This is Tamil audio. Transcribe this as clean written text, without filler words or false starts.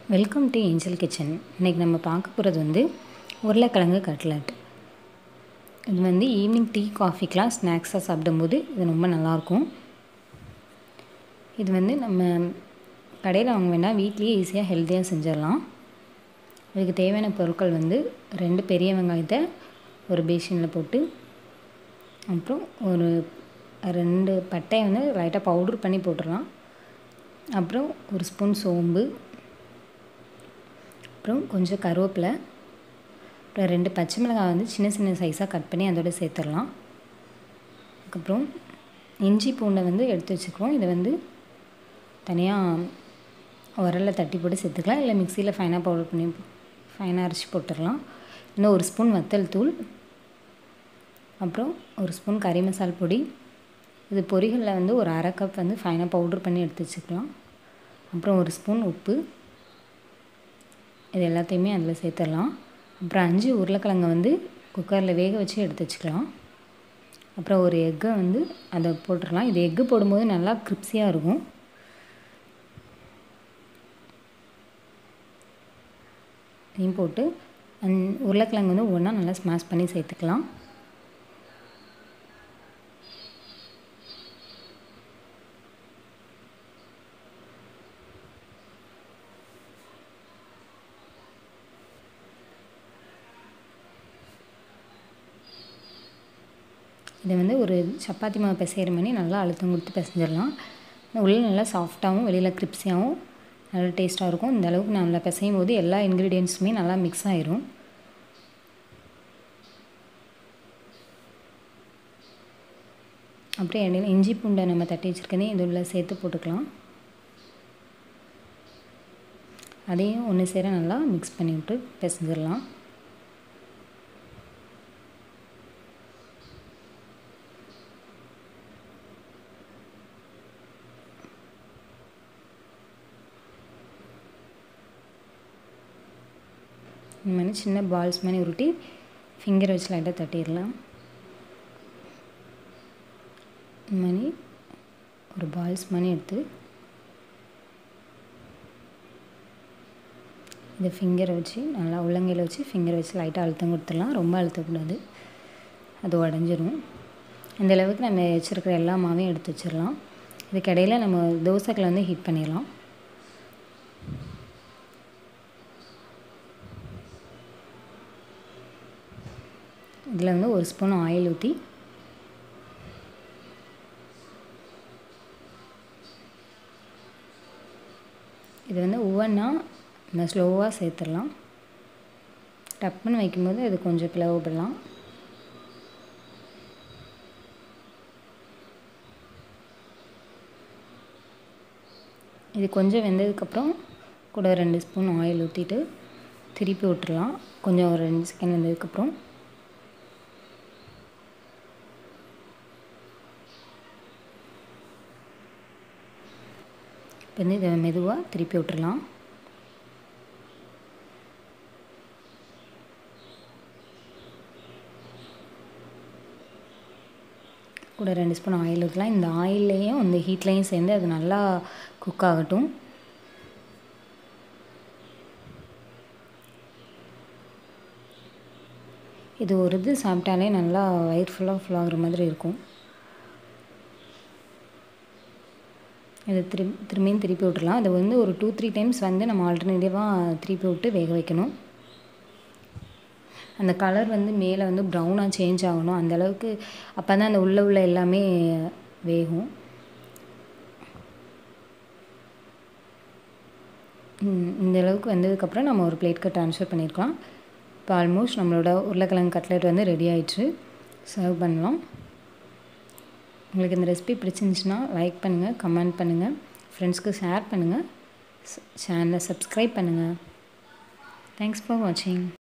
Welcome to angel kitchen. இன்றைக்கி நம்ம பார்க்க போகிறது வந்து உருளைக்கிழங்கு கட்லட். இது வந்து ஈவினிங் டீ காஃபிக்கெலாம் ஸ்நாக்ஸாக சாப்பிடும்போது இது ரொம்ப நல்லாயிருக்கும். இது வந்து நம்ம கடையில் வாங்க வேண்டாம், வீட்லேயே ஈஸியாக ஹெல்த்தியாக செஞ்சிடலாம். இதுக்கு தேவையான பொருட்கள் வந்து 2 பெரிய வெங்காயத்தை ஒரு பேஷனில் போட்டு, அப்புறம் ஒரு 2 பட்டையை வந்து லைட்டாக பவுடர் பண்ணி போட்டுடலாம். அப்புறம் ஒரு ஸ்பூன் சோம்பு, அப்புறம் கொஞ்சம் கருவேப்பிலை, அப்புறம் 2 பச்சை மிளகாய் வந்து சின்ன சின்ன சைஸாக கட் பண்ணி அதோட சேர்த்துடலாம். அதுக்கப்புறம் இஞ்சி பூண்டை வந்து எடுத்து வச்சுக்குவோம். இதை வந்து தனியாக உரலில் தட்டி போட்டு சேர்த்துக்கலாம், இல்லை மிக்சியில் ஃபைனாக பவுடர் பண்ணி ஃபைனாக அரைச்சி போட்டுடலாம். இன்னும் ஒரு ஸ்பூன் வத்தல் தூள், அப்புறம் ஒரு ஸ்பூன் கறி மசால் பொடி. இது பொரிகளில் வந்து ஒரு அரை கப் வந்து ஃபைனாக பவுடர் பண்ணி எடுத்து வச்சுக்கலாம். அப்புறம் ஒரு ஸ்பூன் உப்பு, இது எல்லாத்தையுமே அதில் சேர்த்துடலாம். அப்புறம் 5 உருளைக்கிழங்கை வந்து குக்கரில் வேக வச்சு எடுத்து வச்சுக்கலாம். அப்புறம் ஒரு எக்கை வந்து அதை போட்டுடலாம். இது எக்கு போடும்போது நல்லா கிரிப்ஸியாக இருக்கும். இதையும் போட்டு உருளைக்கிழங்கு வந்து ஒவ்வொன்றா நல்லா ஸ்மாஷ் பண்ணி சேர்த்துக்கலாம். இதை வந்து ஒரு சப்பாத்தி மாவு பிசைகிற மாதிரி நல்லா அழுத்தம் கொடுத்து பிசைஞ்சிடலாம். உள்ளே நல்லா சாஃப்டாகவும் வெளியில் கிரிப்ஸியாகவும் நல்லா டேஸ்ட்டாக இருக்கும். இந்த அளவுக்கு நல்லா பிசையும் போது எல்லா இன்க்ரீடியன்ட்ஸுமே நல்லா மிக்ஸ் ஆகிரும். அப்புறம் இடையில இஞ்சி பூண்டை நம்ம தட்டி வச்சுருக்கதே இதில் சேர்த்து போட்டுக்கலாம். அதையும் ஒன்று சேர நல்லா மிக்ஸ் பண்ணி விட்டு பிசைஞ்சிடலாம். இந்த மாதிரி சின்ன பால்ஸ் மாதிரி உருட்டி ஃபிங்கரை வச்சு லைட்டாக தட்டிடலாம். இந்த மாதிரி ஒரு பால்ஸ் மாதிரி எடுத்து இதை ஃபிங்கரை வச்சு நல்லா உள்ளங்கையில் வச்சு ஃபிங்கரை வச்சு லைட்டாக அழுத்தம் கொடுத்துடலாம். ரொம்ப அழுத்தக்கூடாது, அது உடஞ்சிரும். இந்த அளவுக்கு நம்ம வச்சுருக்கிற எல்லா மாவையும் எடுத்து வச்சிடலாம். இதுக்கு இடையில் நம்ம தோசைகளை வந்து ஹீட் பண்ணிடலாம். இதில் வந்து ஒரு ஸ்பூன் ஆயில் ஊற்றி இது வந்து ஒவ்வொன்றா நம்ம ஸ்லோவாக சேர்த்துடலாம். டப்புன்னு வைக்கும்போது இது கொஞ்சம் பிளவுபடலாம். இது கொஞ்சம் வெந்ததுக்கப்புறம் கூட 2 ஸ்பூன் ஆயில் ஊற்றிட்டு திருப்பி விட்டுடலாம். கொஞ்சம் ஒரு 2 செகண்ட் வெந்ததுக்கப்புறம் இப்போ வந்து இதை மெதுவாக திருப்பி விட்டுடலாம். கூட 2 ஸ்பூன் ஆயில் ஊற்றலாம். இந்த ஆயில்லையும் இந்த ஹீட்லேயும் சேர்ந்து அது நல்லா குக் ஆகட்டும். இது ஒரு இது சாப்பிட்டாலே நல்லா வயிறு ஃபுல்லாக ஃபுல்லாகிற மாதிரி இருக்கும். இதை திரும்பியும் திருப்பி விட்டுடலாம். அதை வந்து ஒரு 2-3 டைம்ஸ் வந்து நம்ம ஆல்டர்னேட்டிவாக திருப்பி விட்டு வேக வைக்கணும். அந்த கலர் வந்து மேலே வந்து ப்ரௌனாக சேஞ்ச் ஆகணும். அந்தளவுக்கு அப்போ தான் அந்த உள்ள எல்லாமே வேகும். இந்த அளவுக்கு வந்ததுக்கப்புறம் நம்ம ஒரு பிளேட்க்கு ட்ரான்ஸ்ஃபர் பண்ணியிருக்கலாம். இப்போ ஆல்மோஸ்ட் நம்மளோட உருளைக்கிழங்கு கட்லெட் வந்து ரெடி ஆகிடுச்சு. சர்வ் பண்ணலாம். உங்களுக்கு இந்த ரெசிபி பிடிச்சிருந்துச்சுன்னா லைக் பண்ணுங்கள், கமெண்ட் பண்ணுங்கள், ஃப்ரெண்ட்ஸ்க்கு ஷேர் பண்ணுங்கள், சேனலை சப்ஸ்கிரைப் பண்ணுங்கள். தேங்க்ஸ் ஃபார் வாட்சிங்.